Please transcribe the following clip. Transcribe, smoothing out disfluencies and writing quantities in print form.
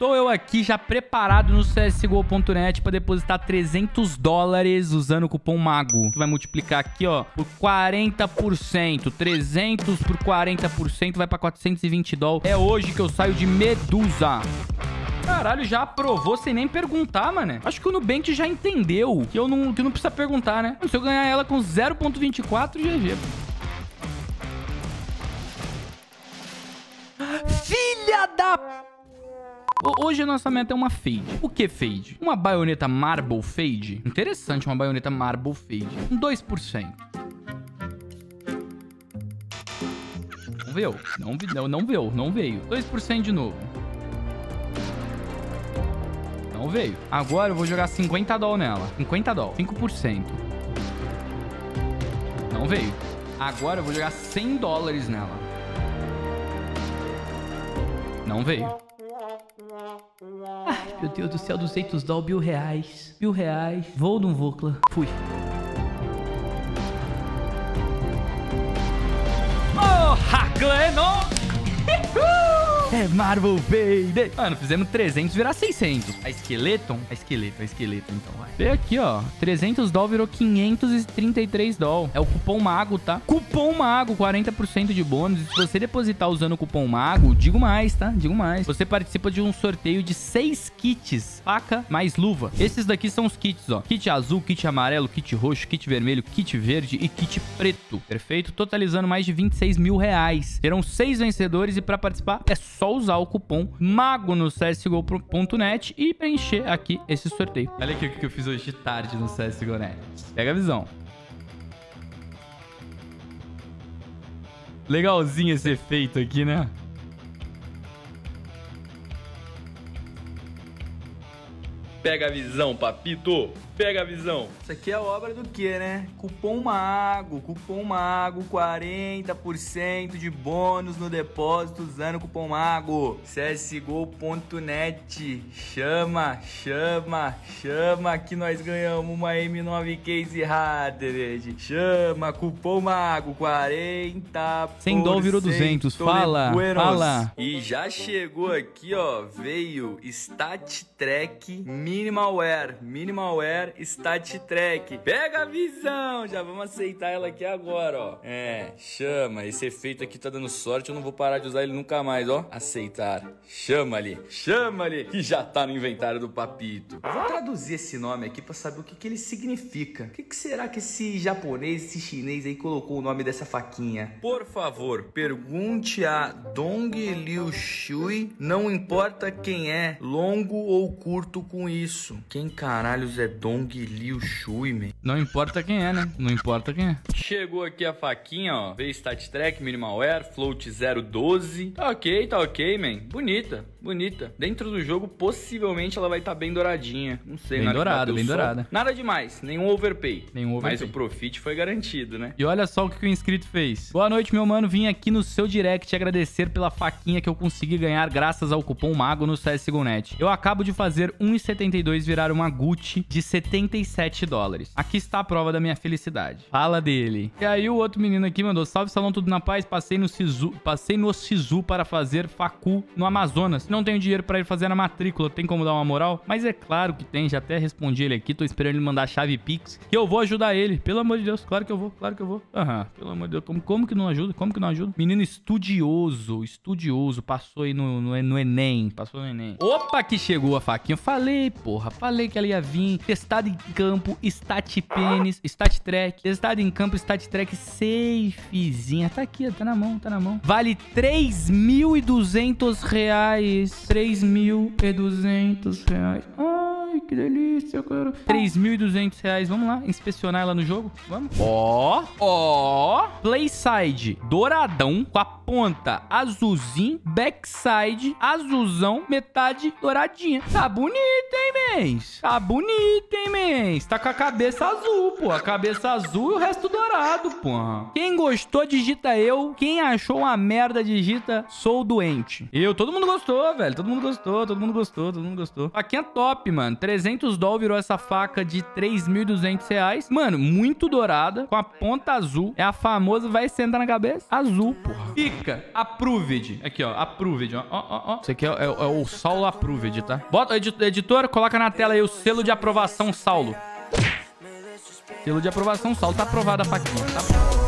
Tô eu aqui já preparado no csgo.net pra depositar $300 usando o cupom MAGO. Que vai multiplicar aqui, ó, por 40%. 300 por 40% vai pra $420. É hoje que eu saio de Medusa. Caralho, já aprovou sem nem perguntar, mano. Acho que o Nubank já entendeu que não precisa perguntar, né? Se eu ganhar ela com 0,24, GG. Filha da... Hoje a nossa meta é uma Fade. O que Fade? Uma baioneta Marble Fade. Interessante, uma baioneta Marble Fade. 2%. Não veio. Não veio. 2% de novo. Não veio. Agora eu vou jogar $50 nela. $50. 5%. Não veio. Agora eu vou jogar $100 nela. Não veio. Ai, meu Deus do céu, $200, R$1.000. R$1.000. Vou ou não vou, clã? Fui. Oh, clã, não! É Marble Fade. Mano, fizemos 300 virar 600. A esqueleton, então vai. Vê aqui, ó. $300 virou $533. É o cupom MAGO, tá? Cupom MAGO, 40% de bônus. E se você depositar usando o cupom MAGO, digo mais, tá? Digo mais. Você participa de um sorteio de 6 kits. Faca mais luva. Esses daqui são os kits, ó. Kit azul, kit amarelo, kit roxo, kit vermelho, kit verde e kit preto. Perfeito? Totalizando mais de R$26 mil. Terão 6 vencedores e pra participar é só usar o cupom MAGO no csgo.net e preencher aqui esse sorteio. Olha aqui o que eu fiz hoje de tarde no CSGO.net. Pega a visão. Legalzinho esse efeito aqui, né? Pega a visão, papito. Pega a visão. Isso aqui é obra do quê, né? Cupom MAGO, 40% de bônus no depósito usando o cupom MAGO. csgo.net. Chama que nós ganhamos uma M9 Case Harded. Chama, cupom MAGO, 40%. $100 virou 200. Fala. E já chegou aqui, ó, veio Stat Track Minimalware Stat Track. Pega a visão. Já vamos aceitar ela aqui agora, ó. Chama. Esse efeito aqui tá dando sorte. Eu não vou parar de usar ele nunca mais, ó. Aceitar. Chama ali. Que já tá no inventário do papito. Eu vou traduzir esse nome aqui pra saber o que ele significa. O que será que esse japonês, esse chinês aí colocou o nome dessa faquinha? Por favor, pergunte a Dong Liu Shui. Não importa quem é, longo ou curto com isso. Quem caralhos é Dong Liu Shui, man? Não importa quem é, né? Não importa quem é. Chegou aqui a faquinha, ó. Veio Stat Track, Minimalware, Float 012. Tá ok, man. Bonita. Dentro do jogo, possivelmente ela vai estar bem douradinha. Não sei, bem dourada. Nada demais. Nenhum overpay. Mas o profit foi garantido, né? E olha só o que o inscrito fez. Boa noite, meu mano. Vim aqui no seu direct agradecer pela faquinha que eu consegui ganhar graças ao cupom MAGO no CSGO.net. Eu acabo de fazer 1,72 virar uma Gucci de $77. Aqui está a prova da minha felicidade. Fala dele. E aí o outro menino aqui mandou: salve, salão, tudo na paz. Passei no Sisu para fazer facu no Amazonas. Não tenho dinheiro para ir fazer a matrícula. Tem como dar uma moral? Mas é claro que tem. Já até respondi ele aqui. Tô esperando ele mandar a chave Pix, que eu vou ajudar ele. Pelo amor de Deus. Claro que eu vou. Aham. Pelo amor de Deus. Como que não ajuda? Menino estudioso. Passou aí no Enem. Opa, que chegou a faquinha. Falei que ela ia vir. Testado em campo, Stat Pênis, Stat Track. Testado em campo, Stat Track safezinha. Tá aqui, ó, tá na mão. Vale R$3.200. R$3.200. Ai, que delícia, cara. R$3.200. Vamos lá, inspecionar ela no jogo. Vamos. Ó. Playside douradão com a ponta azulzinho. Backside azulzão, metade douradinha. Tá bonito, hein, mens? Tá com a cabeça azul, pô. A cabeça azul e o resto dourado, pô. Quem gostou, digita eu. Quem achou uma merda, digita sou doente. Todo mundo gostou, velho. Todo mundo gostou. Faquinha top, mano. 300 dólares virou essa faca de 3.200 reais. Mano, muito dourada, com a ponta azul. É a famosa, vai sentar na cabeça? Azul, porra. Fica Approved. Aqui, ó, Approved, ó. Isso aqui é o Saulo Approved, tá? Bota, editor, coloca na tela aí o selo de aprovação Saulo. Selo de aprovação Saulo. Tá aprovada a faquinha, tá?